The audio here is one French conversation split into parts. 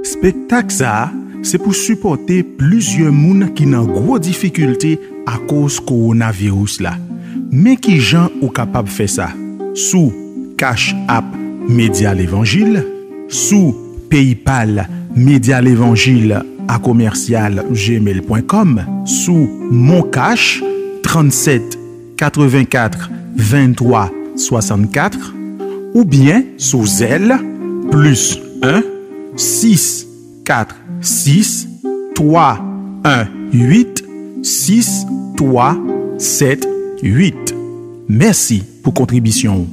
Spectacle ça, c'est pour supporter plusieurs moun qui n'ont gros difficultés à cause coronavirus là. Mais qui gens ou capable faire ça? Sous Cash App Média l'Évangile, sous PayPal Média l'Évangile à commercial gmail.com, sous Mon Cash 37 84 23 64 ou bien sous Zelle plus 1 6 4 6 3 1 8 6 3 7 8. Merci pour contribution.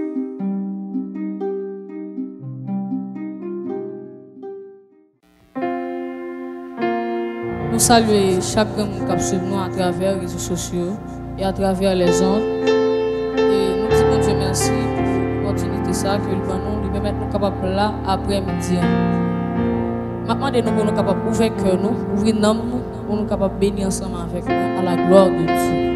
Nous saluons chaque monde qui suit nous à travers les réseaux sociaux et à travers les ondes. Et nous disons Dieu merci pour l'opportunité ça que nous permettre nous capables là après-midi. Maintenant, nous sommes capables d'ouvrir cœur nous, ouvrir nos nous, pour nous capables de bénir ensemble avec nous à la gloire de Dieu.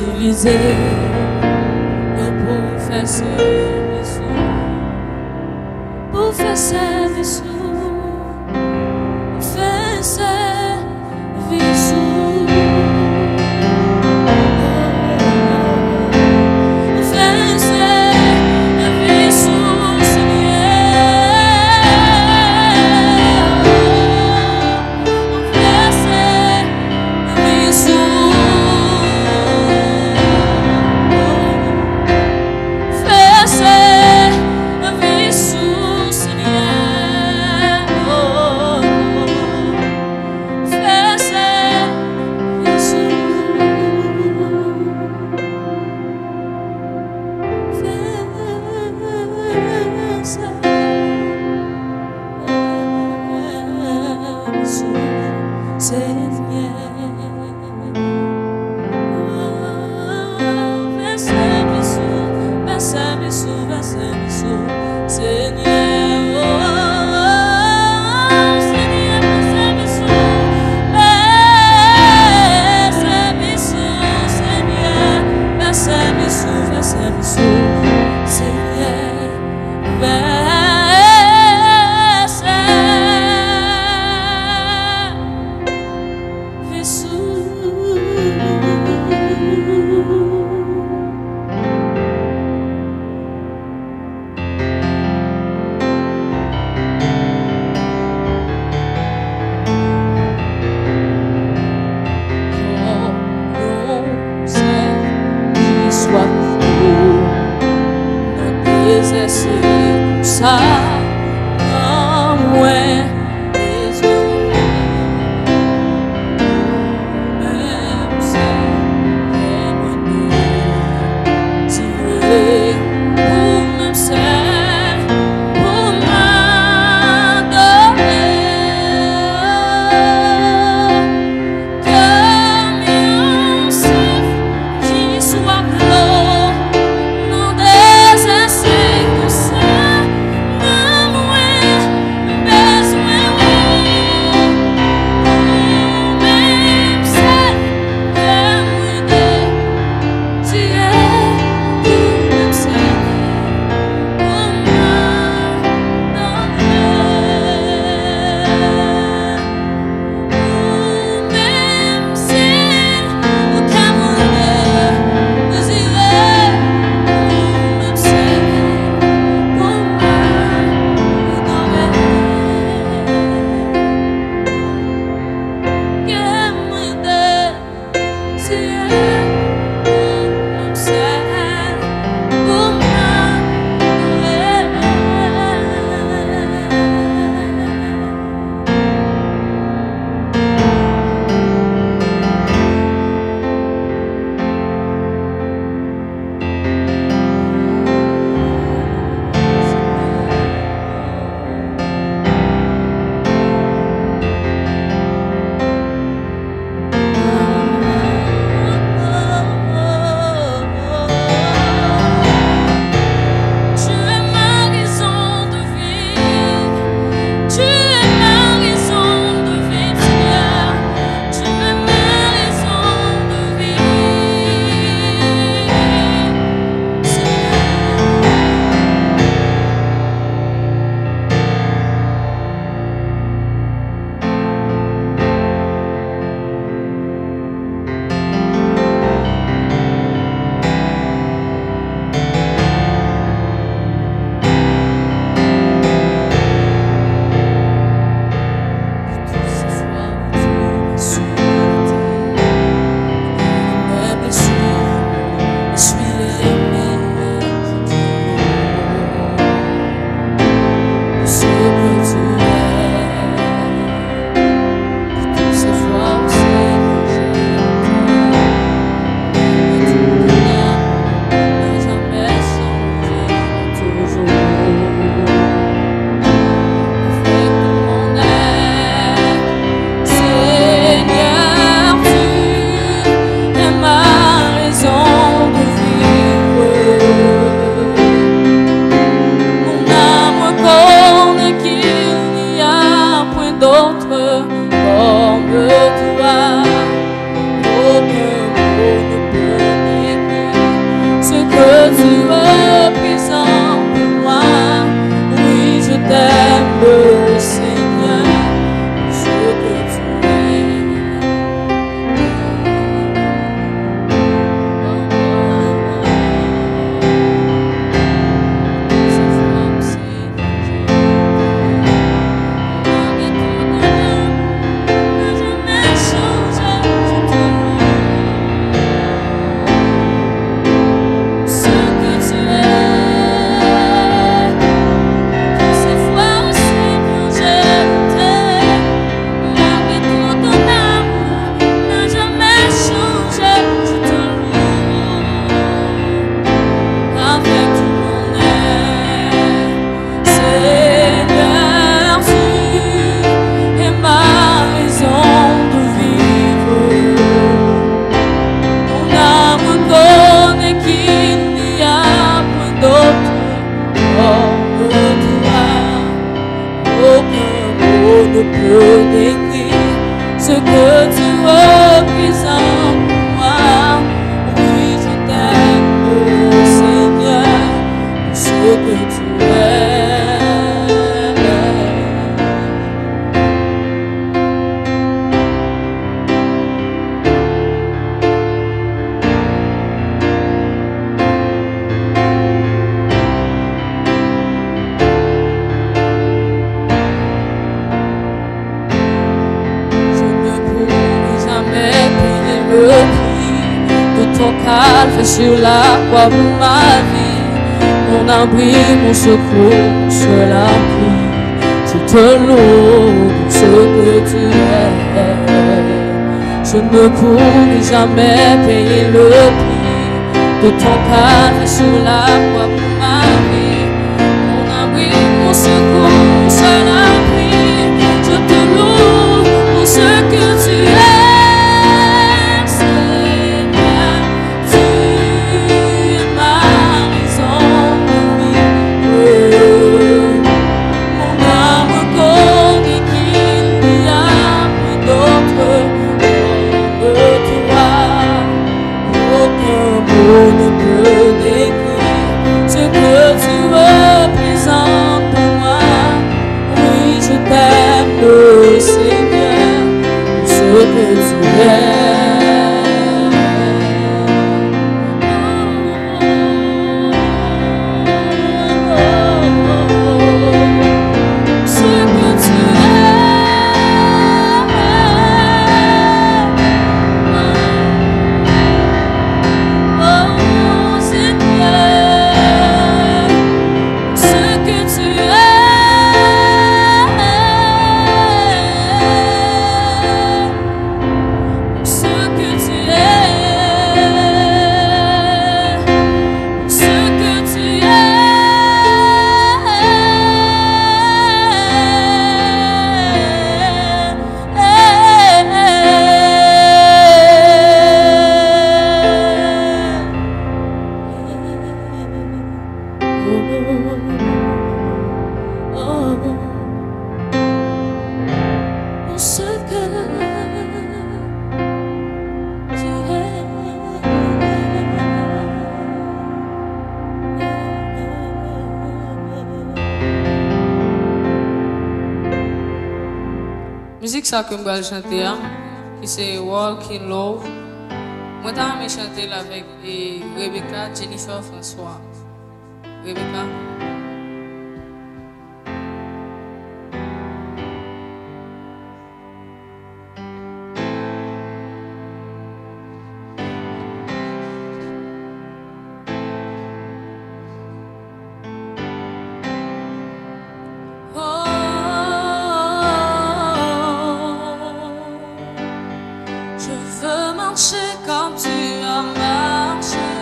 utiliser pour faire service, pour faire service, pour faire service. calvaire sur la croix pour ma vie, mon abri, mon secours, mon seul abri. Je te loue pour ce que tu es. Je ne pourrai jamais payer le prix de ton calvaire sur la croix pour ma vie, mon abri, mon secours, mon seul abri. Je te loue pour ce que tu es. Musique ça que je vais chanter, qui c'est Walk in Love. Moi, j'ai chanté avec Rebecca, Jennifer, François. Rebecca. Comme tu as marché,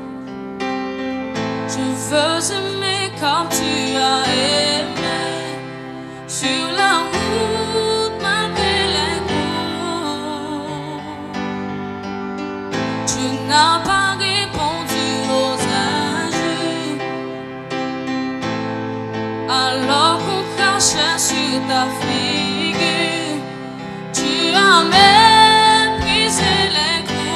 je veux aimer comme tu as aimé, sur la route malgré les coups. Tu n'as pas répondu aux injures, alors qu'on crachait sur ta figure. Tu as méprisé les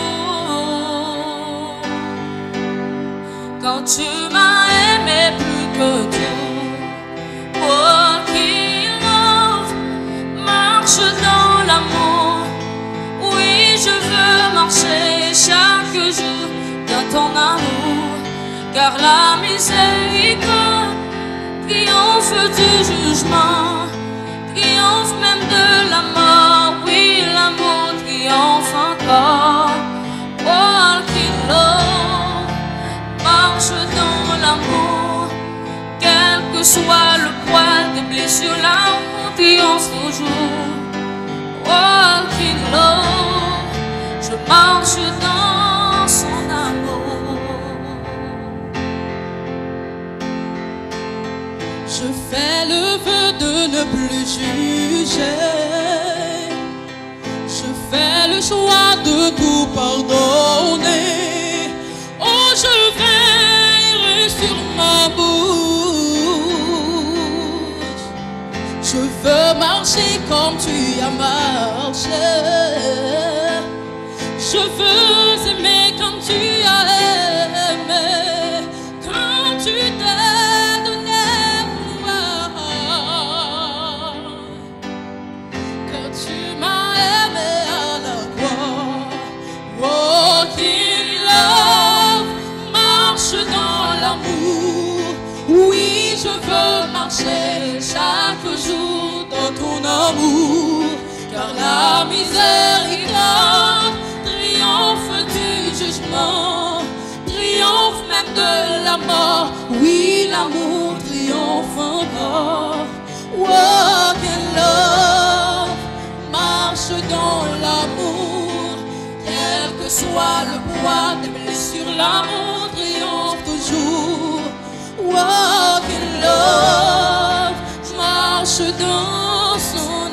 quand tu m'as aimé plus que tout. Walk in love, marche dans l'amour. Oui, je veux marcher chaque jour dans ton amour, car la miséricorde triomphe du jugement, triomphe même de la mort. Oui, l'amour triomphe encore. Walk in love, marche dans l'amour, quel que soit le poids des blessures, l'amour triomphe toujours. Walk in love, je marche dans son amour. Je fais le vœu de ne plus juger, je fais le choix de tout pardonner. Oh, je veillerai sur ma bouche. Je veux marcher comme tu as marché. Je veux aimer comme tu as aimé, quand tu t'es donné pour moi, quand tu m'as aimé à la croix. Walk in love, marche dans l'amour. Oui, je veux marcher chaque jour dans ton amour, car la miséricorde triomphe du jugement, marche dans l'amour, quel que soit le poids des blessures, l'amour triomphe toujours. Walk in love, je marche dans son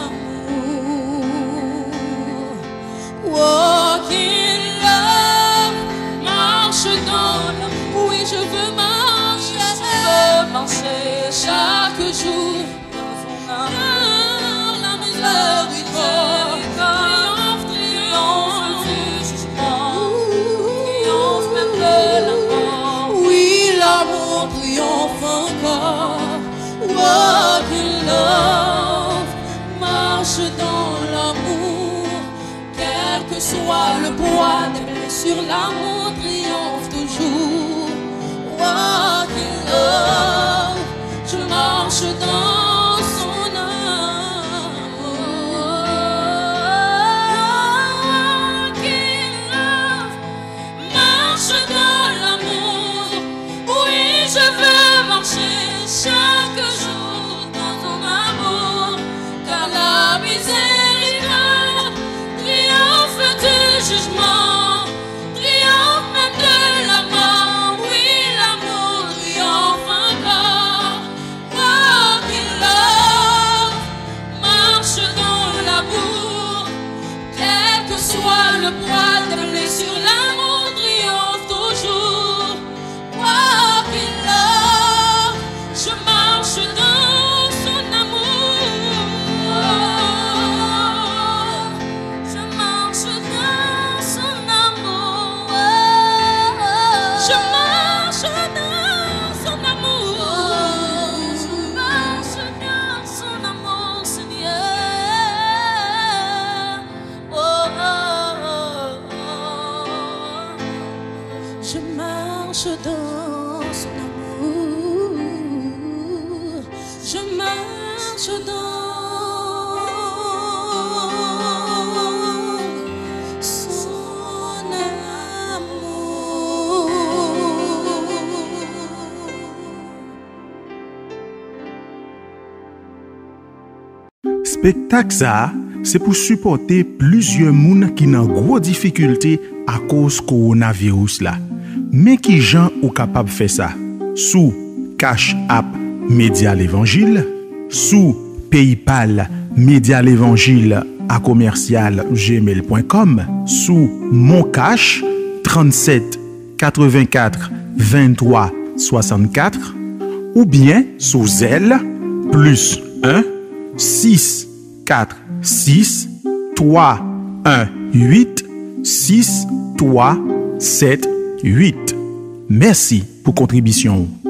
amour. Walk in love, marche dans l'amour. Oui, je veux marcher chaque jour dans son amour. La miséricorde triomphe du jugement, triomphe même de la mort. Oui, l'amour triomphe encore. Walk in love, marche dans l'amour, quel que soit le poids des blessures, l'amour triomphe toujours. Walk in love, je marche dans son amour. Walk in love, marche dans l'amour. Oui, je veux marcher chaque jour dans ton amour, car la miséricorde triomphe du jugement, triomphe même de la mort. Oui, l'amour triomphe encore. Walk in love, marche dans l'amour, quel que soit le poids des blessures, l'amour triomphe toujours. Walk in love, je marche dans son amour. Je marche dans son amour. Je marche dans son amour. Je marche dans son amour, Seigneur. Oh, oh, oh, oh. Je marche dans son amour. Je marche dans son amour. Spectacle ça, c'est pour supporter plusieurs moun qui nan gros difficulté à cause coronavirus là. Mais qui gens ou capable faire ça? Sous Cash App Média l'Évangile, sous PayPal Média l'Évangile à commercial gmail.com, sous Mon Cash 37 84 23 64 ou bien sous Zelle plus 1 6 4 6 3 1 8 6 3 7 8. Merci pour contribution.